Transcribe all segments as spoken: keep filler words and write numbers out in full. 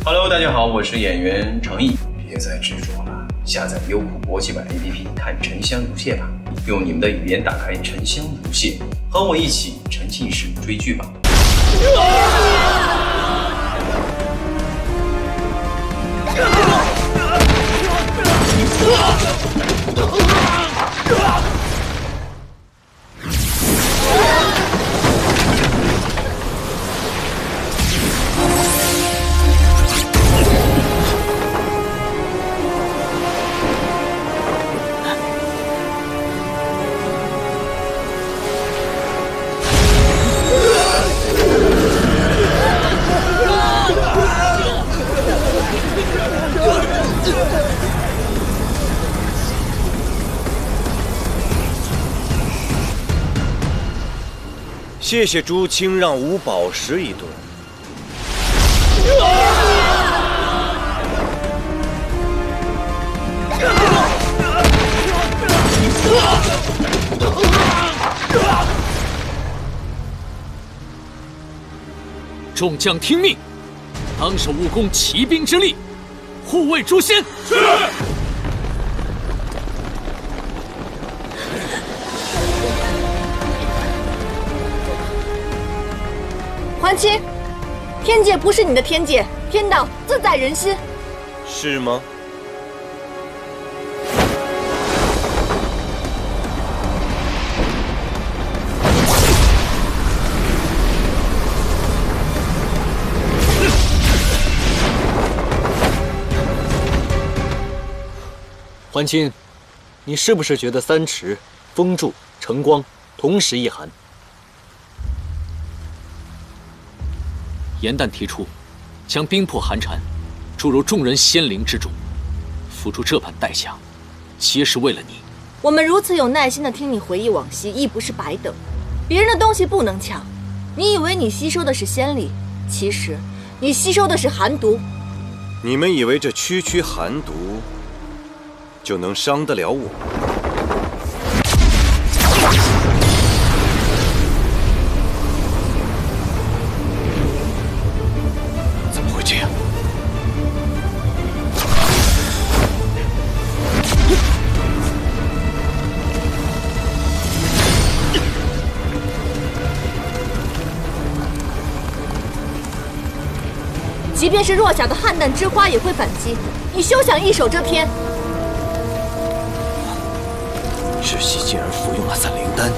Hello， 大家好，我是演员程毅。别再执着了，下载优酷国际版 A P P 看《沉香如屑》吧，用你们的语言打开《沉香如屑》，和我一起沉浸式追剧吧。 谢谢朱青让吾饱食一顿。 众将听命，当守武功骑兵之力，护卫诛仙。是。 还清，天界不是你的天界，天道自在人心。 是吗？ 还清，你是不是觉得三池、风柱、晨光同时一寒？严旦提出，将冰魄寒蝉注入众人仙灵之中，付出这般代价，皆是为了你。 我们如此有耐心地听你回忆往昔，亦不是白等。别人的东西不能抢，你以为你吸收的是仙力，其实你吸收的是寒毒。 你们以为这区区寒毒就能伤得了我？ 怎么会这样？ 即便是弱小的汉淡之花也会反击，你休想一手遮天。 窒息竟然服用了散灵丹，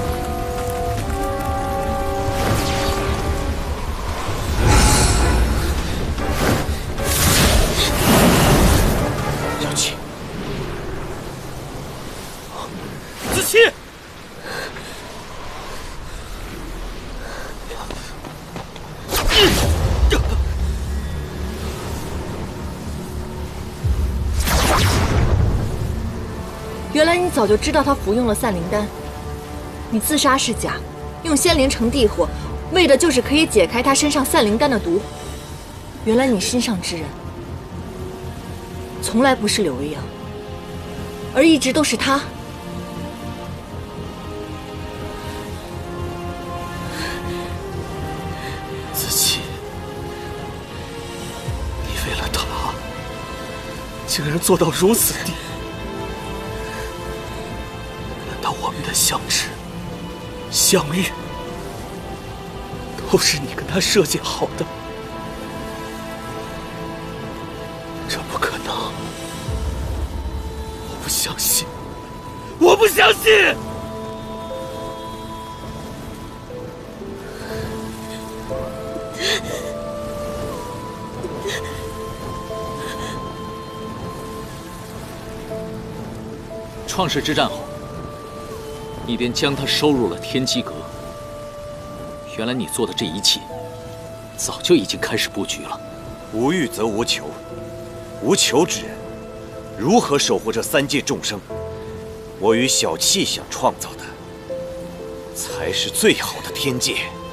小七，子期， 原来你早就知道他服用了散灵丹，你自杀是假，用仙灵成地火，为的就是可以解开他身上散灵丹的毒。原来你心上之人，从来不是柳微阳，而一直都是他。 子期，你为了他，竟然做到如此地步。我们的相知、相遇，都是你跟他设计好的，这不可能！我不相信，我不相信！创世之战后，你便将他收入了天机阁。原来你做的这一切，早就已经开始布局了。 无欲则无求，无求之人，如何守护这三界众生？我与小气想创造的，才是最好的天界。